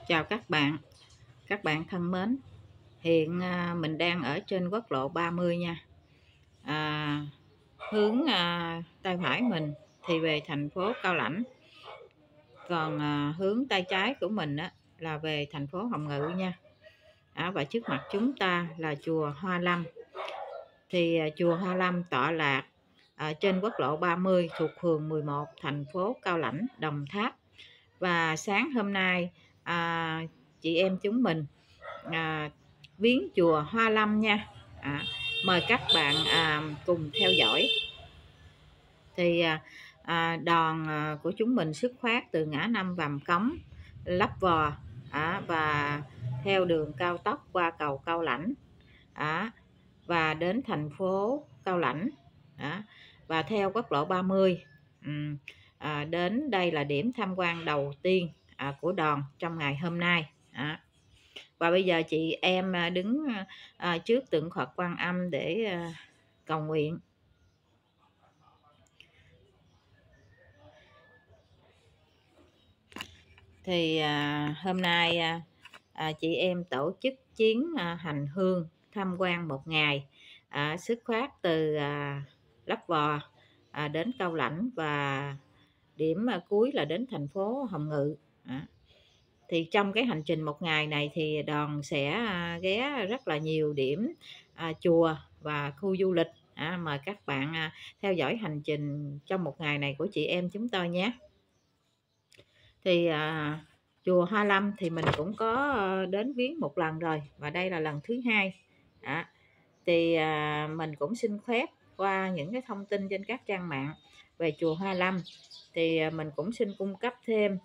Chào các bạn thân mến. Hiện mình đang ở trên quốc lộ 30 nha. Hướng tay phải mình thì về thành phố Cao Lãnh, còn hướng tay trái của mình là về thành phố Hồng Ngự nha. Và trước mặt chúng ta là chùa Hoa Lâm. Thì chùa Hoa Lâm tọa lạc trên quốc lộ 30 thuộc phường 11 thành phố Cao Lãnh, Đồng Tháp. Và sáng hôm nay chị em chúng mình viếng chùa Hoa Lâm nha. Mời các bạn cùng theo dõi. Thì đoàn của chúng mình xuất phát từ ngã năm Vàm Cống, Lấp Vò và theo đường cao tốc qua cầu Cao Lãnh và đến thành phố Cao Lãnh và theo quốc lộ 30 đến đây là điểm tham quan đầu tiên của đoàn trong ngày hôm nay. Và bây giờ chị em đứng trước tượng Phật Quan Âm để cầu nguyện. Thì hôm nay chị em tổ chức chuyến hành hương tham quan một ngày, xuất phát từ Lấp Vò đến Cao Lãnh và điểm cuối là đến thành phố Hồng Ngự. Thì trong cái hành trình một ngày này thì đoàn sẽ ghé rất là nhiều điểm chùa và khu du lịch. Mời các bạn theo dõi hành trình trong một ngày này của chị em chúng tôi nhé. Thì chùa Hoa Lâm thì mình cũng có đến viếng một lần rồi và đây là lần thứ hai. Thì mình cũng xin phép qua những cái thông tin trên các trang mạng về chùa Hoa Lâm thì mình cũng xin cung cấp thêm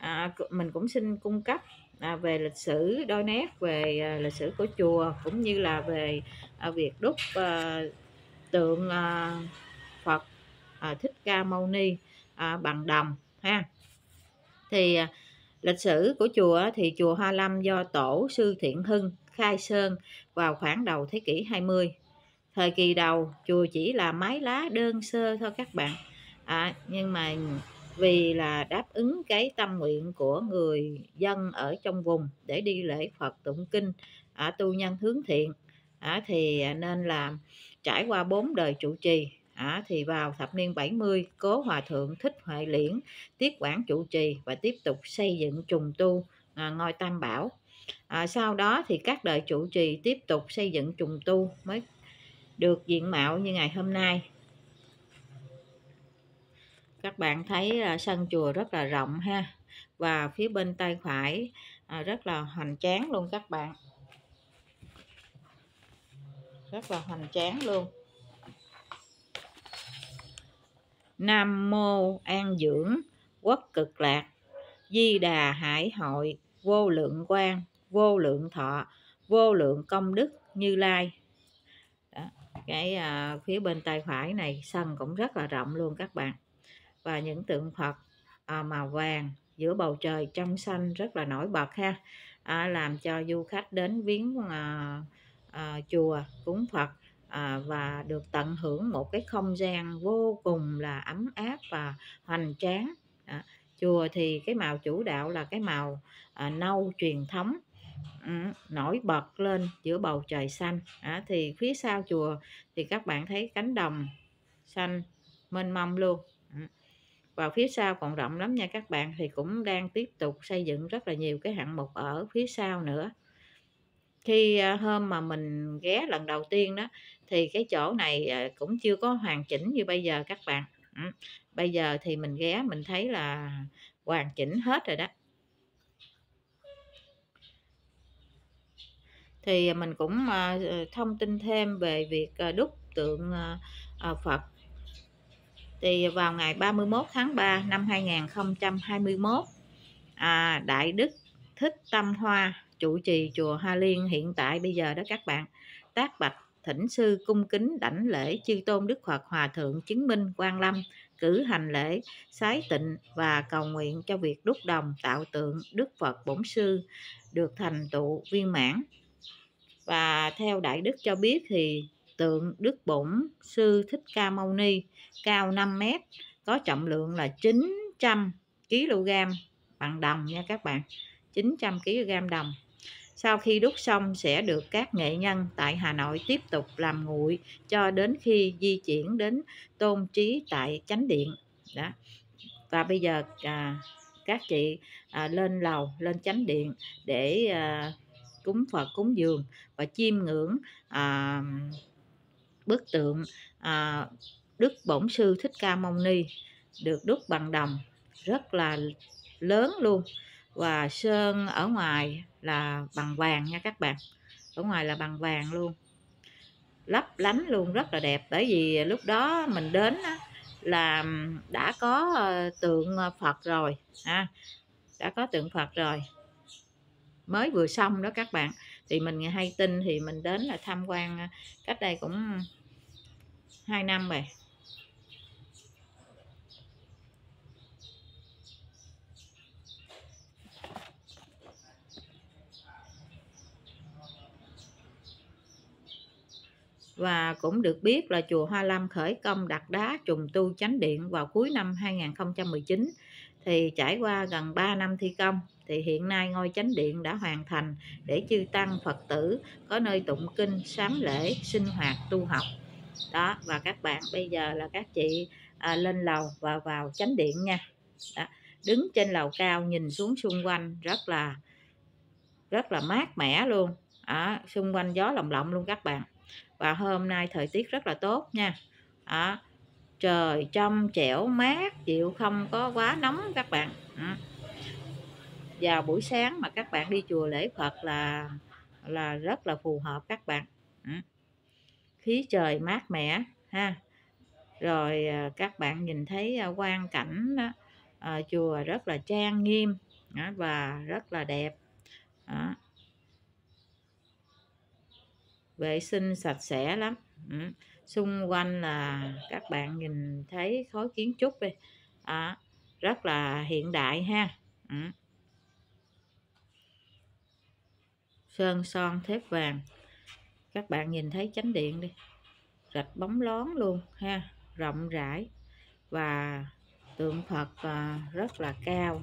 về lịch sử, đôi nét về lịch sử của chùa, cũng như là về việc đúc tượng Phật Thích Ca Mâu Ni bằng đồng ha. Thì lịch sử của chùa thì chùa Hoa Lâm do tổ sư Thiện Hưng khai sơn vào khoảng đầu thế kỷ 20. Thời kỳ đầu chùa chỉ là mái lá đơn sơ thôi các bạn, nhưng mà vì là đáp ứng cái tâm nguyện của người dân ở trong vùng để đi lễ Phật tụng kinh, tu nhân hướng thiện, thì nên là trải qua 4 đời trụ trì. Thì vào thập niên 70, cố Hòa Thượng Thích Huệ Liễn tiếp quản trụ trì và tiếp tục xây dựng trùng tu ngôi Tam Bảo. Sau đó thì các đời trụ trì tiếp tục xây dựng trùng tu mới được diện mạo như ngày hôm nay. Các bạn thấy sân chùa rất là rộng ha, và phía bên tay phải rất là hoành tráng luôn các bạn, rất là hoành tráng luôn. Nam mô An Dưỡng Quốc Cực Lạc, Di Đà Hải Hội, Vô Lượng Quang, Vô Lượng Thọ, Vô Lượng Công Đức Như Lai. Cái phía bên tay phải này sân cũng rất là rộng luôn các bạn, và những tượng Phật màu vàng giữa bầu trời trong xanh rất là nổi bật ha, làm cho du khách đến viếng chùa cúng Phật và được tận hưởng một cái không gian vô cùng là ấm áp và hoành tráng. Chùa thì cái màu chủ đạo là cái màu nâu truyền thống, nổi bật lên giữa bầu trời xanh. Thì phía sau chùa thì các bạn thấy cánh đồng xanh mênh mông luôn. Và phía sau còn rộng lắm nha các bạn, thì cũng đang tiếp tục xây dựng rất là nhiều cái hạng mục ở phía sau nữa. Khi hôm mà mình ghé lần đầu tiên đó thì cái chỗ này cũng chưa có hoàn chỉnh như bây giờ các bạn. Bây giờ thì mình ghé mình thấy là hoàn chỉnh hết rồi đó. Thì mình cũng thông tin thêm về việc đúc tượng Phật. Thì vào ngày 31 tháng 3 năm 2021, Đại Đức Thích Tâm Hoa, trụ trì chùa Hoa Liên hiện tại bây giờ đó các bạn, tác bạch thỉnh sư cung kính đảnh lễ chư tôn Đức Phật Hòa Thượng Chứng Minh Quang Lâm, cử hành lễ xái tịnh và cầu nguyện cho việc đúc đồng tạo tượng Đức Phật Bổn Sư được thành tựu viên mãn. Và theo Đại Đức cho biết thì tượng Đức Bổn Sư Thích Ca Mâu Ni cao 5 mét, có trọng lượng là 900 kg bằng đồng nha các bạn, 900 kg đồng. Sau khi đúc xong sẽ được các nghệ nhân tại Hà Nội tiếp tục làm nguội cho đến khi di chuyển đến tôn trí tại chánh điện. Đó. Và bây giờ các chị lên lầu, lên chánh điện để cúng Phật, cúng dường và chiêm ngưỡng bức tượng Đức Bổn Sư Thích Ca Mâu Ni được đúc bằng đồng rất là lớn luôn, và sơn ở ngoài là bằng vàng nha các bạn, ở ngoài là bằng vàng luôn, lấp lánh luôn, rất là đẹp. Bởi vì lúc đó mình đến là đã có tượng Phật rồi đã có tượng Phật rồi, mới vừa xong đó các bạn. Thì mình hay tin thì mình đến là tham quan cách đây cũng 2 năm rồi. Và cũng được biết là chùa Hoa Lâm khởi công đặt đá trùng tu chánh điện vào cuối năm 2019, thì trải qua gần 3 năm thi công thì hiện nay ngôi chánh điện đã hoàn thành để chư tăng Phật tử có nơi tụng kinh, sám lễ, sinh hoạt, tu học. Đó, và các bạn bây giờ là các chị lên lầu và vào chánh điện nha. Đó, đứng trên lầu cao nhìn xuống xung quanh rất là mát mẻ luôn. Xung quanh gió lồng lộng luôn các bạn. Và hôm nay thời tiết rất là tốt nha. Trời trong trẻo mát, chịu không có quá nóng các bạn. Vào buổi sáng mà các bạn đi chùa lễ Phật là rất là phù hợp các bạn. Khí trời mát mẻ ha. Rồi các bạn nhìn thấy quang cảnh đó, chùa rất là trang nghiêm và rất là đẹp. Vệ sinh sạch sẽ lắm. Xung quanh là các bạn nhìn thấy khối kiến trúc đi, rất là hiện đại ha. Sơn son thép vàng, các bạn nhìn thấy chánh điện đi, rạch bóng lón luôn ha, rộng rãi. Và tượng Phật rất là cao,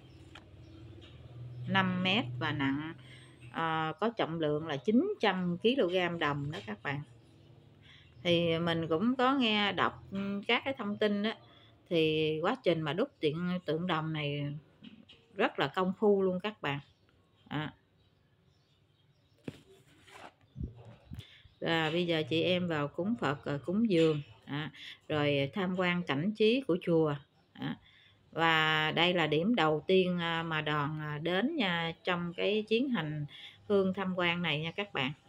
5 mét và nặng có trọng lượng là 900 kg đồng đó các bạn. Thì mình cũng có nghe đọc các cái thông tin đó, thì quá trình mà đúc tượng đồng này rất là công phu luôn các bạn. Và bây giờ chị em vào cúng Phật, cúng dường, rồi tham quan cảnh trí của chùa. Và đây là điểm đầu tiên mà đoàn đến nha, trong cái chuyến hành hương tham quan này nha các bạn.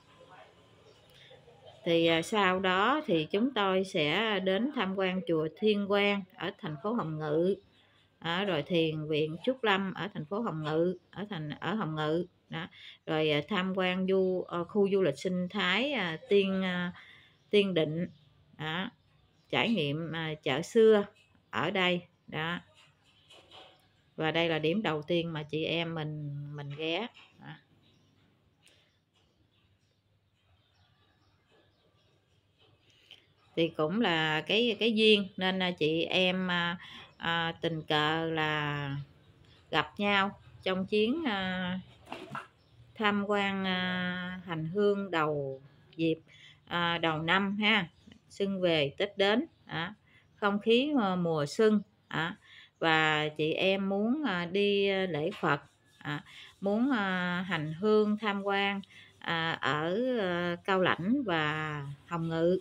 Thì sau đó thì chúng tôi sẽ đến tham quan chùa Thiên Quang ở thành phố Hồng Ngự, rồi thiền viện Trúc Lâm ở thành phố Hồng Ngự, ở Hồng Ngự đó. Rồi tham quan khu du lịch sinh thái Tiên Định đó. Trải nghiệm chợ xưa ở đây đó. Và đây là điểm đầu tiên mà chị em mình ghé đó. Thì cũng là cái duyên nên chị em tình cờ là gặp nhau trong chuyến tham quan hành hương đầu dịp đầu năm ha, xuân về Tết đến, không khí mùa xuân. Và chị em muốn đi lễ Phật, muốn hành hương tham quan ở Cao Lãnh và Hồng Ngự.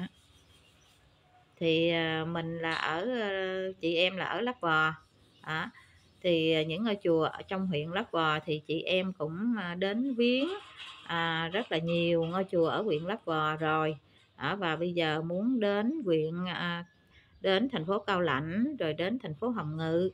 Thì mình là chị em là ở Lấp Vò. Thì những ngôi chùa ở trong huyện Lấp Vò thì chị em cũng đến viếng rất là nhiều ngôi chùa ở huyện Lấp Vò rồi. Và bây giờ muốn đến đến thành phố Cao Lãnh, rồi đến thành phố Hồng Ngự.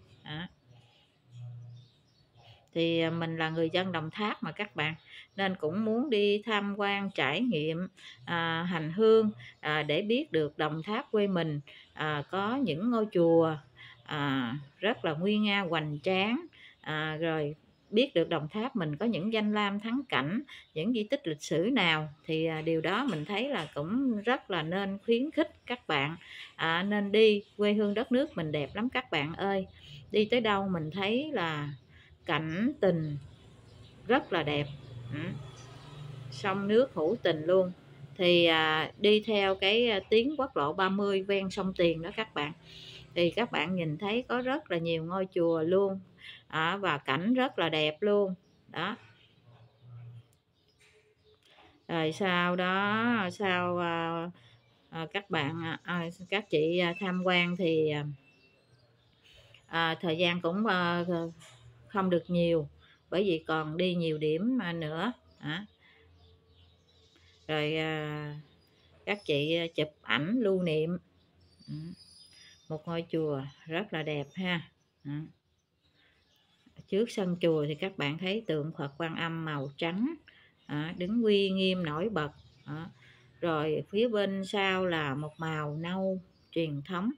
Thì mình là người dân Đồng Tháp mà các bạn, nên cũng muốn đi tham quan trải nghiệm hành hương để biết được Đồng Tháp quê mình có những ngôi chùa rất là nguy nga hoành tráng, rồi biết được Đồng Tháp mình có những danh lam thắng cảnh, những di tích lịch sử nào. Thì điều đó mình thấy là cũng rất là nên khuyến khích các bạn nên đi. Quê hương đất nước mình đẹp lắm các bạn ơi, đi tới đâu mình thấy là cảnh tình rất là đẹp. Sông nước hữu tình luôn. Thì đi theo cái tuyến quốc lộ 30 ven sông Tiền đó các bạn, thì các bạn nhìn thấy có rất là nhiều ngôi chùa luôn, và cảnh rất là đẹp luôn đó. Rồi sau đó sau các bạn các chị tham quan thì thời gian cũng không được nhiều, bởi vì còn đi nhiều điểm nữa. Rồi các chị chụp ảnh lưu niệm. Một ngôi chùa rất là đẹp ha. Trước sân chùa thì các bạn thấy tượng Phật Quan Âm màu trắng đứng uy nghiêm nổi bật. Rồi phía bên sau là một màu nâu truyền thống.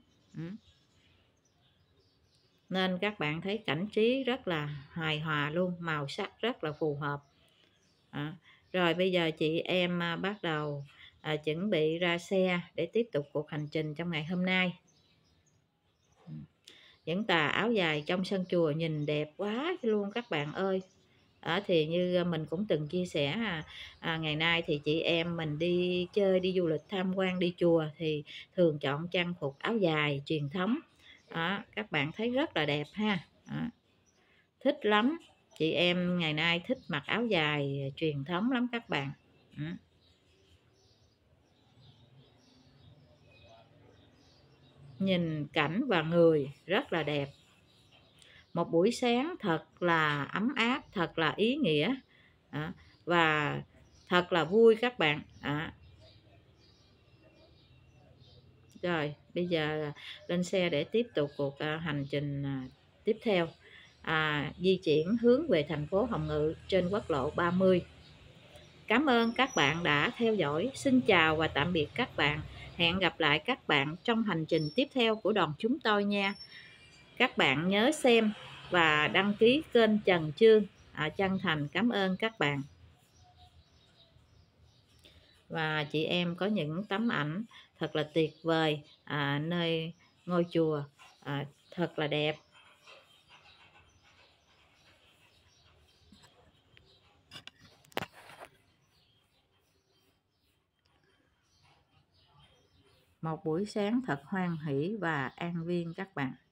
Nên các bạn thấy cảnh trí rất là hài hòa luôn, màu sắc rất là phù hợp. Rồi bây giờ chị em bắt đầu chuẩn bị ra xe để tiếp tục cuộc hành trình trong ngày hôm nay. Những tà áo dài trong sân chùa nhìn đẹp quá luôn các bạn ơi. Thì như mình cũng từng chia sẻ, ngày nay thì chị em mình đi chơi, đi du lịch, tham quan, đi chùa thì thường chọn trang phục áo dài truyền thống. Các bạn thấy rất là đẹp ha. Thích lắm. Chị em ngày nay thích mặc áo dài truyền thống lắm các bạn. Nhìn cảnh và người rất là đẹp. Một buổi sáng thật là ấm áp, thật là ý nghĩa, và thật là vui các bạn. Rồi bây giờ lên xe để tiếp tục cuộc hành trình tiếp theo, di chuyển hướng về thành phố Hồng Ngự trên quốc lộ 30. Cảm ơn các bạn đã theo dõi. Xin chào và tạm biệt các bạn. Hẹn gặp lại các bạn trong hành trình tiếp theo của đoàn chúng tôi nha. Các bạn nhớ xem và đăng ký kênh Trần Chương. Chân thành cảm ơn các bạn. Và chị em có những tấm ảnh thật là tuyệt vời nơi ngôi chùa thật là đẹp. Một buổi sáng thật hoan hỷ và an viên các bạn.